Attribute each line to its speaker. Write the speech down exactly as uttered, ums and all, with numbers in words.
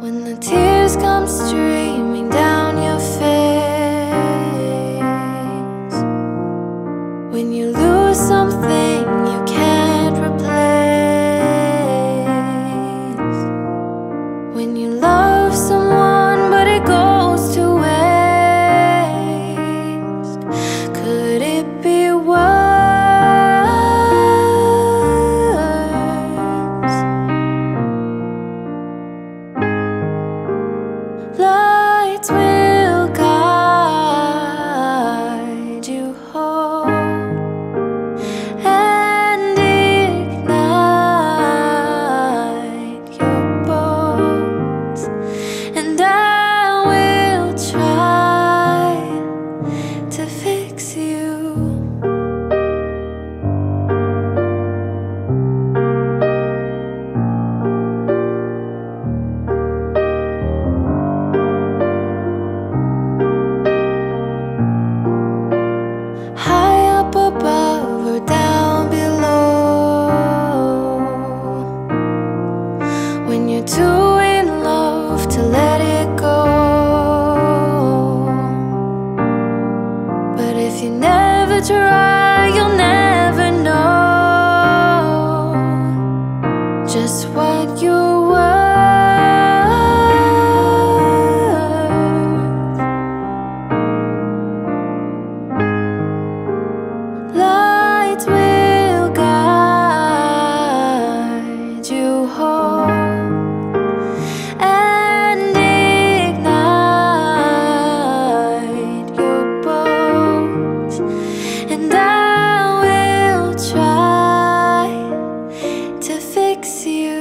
Speaker 1: when the tears come streaming down your face, when you lose something you can't replace, when you love someone but it goes to waste. Could it be worse? Lights will guide you home and ignite your bones, and I will try to fix you. High up above or down below, when you're too in love to let it go. But if you never try, you'll never know just what you're worth. Lights will guide you home and ignite your bones, and I will try to fix you.